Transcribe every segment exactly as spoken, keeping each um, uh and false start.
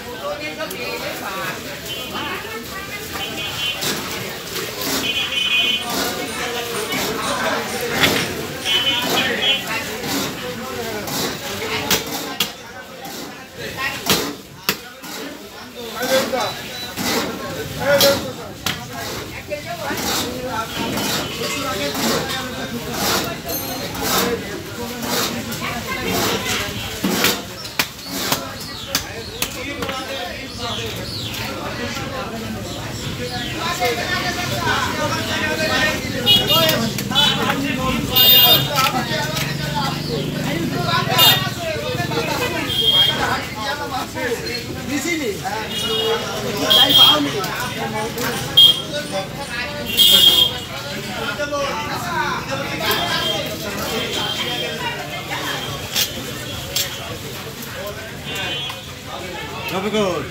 Good.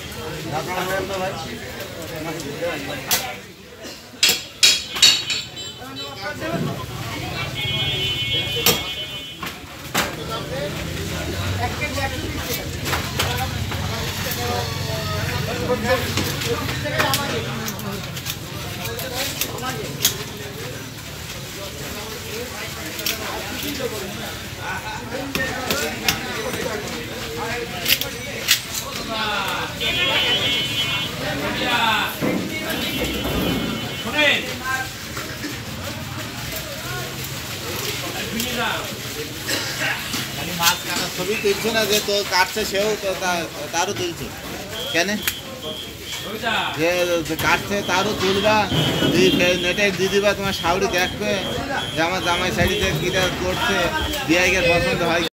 ছবি তুলছে না যে তো কাটছে সেও তো তারও তুলছে কেন যে কাটছে তারও তুলবা নেটে দিয়ে দিবা তোমার শাউরি দেখবে যে আমার জামাই শাড়িতে কিটা করছে দিয়ে পছন্দ হয়।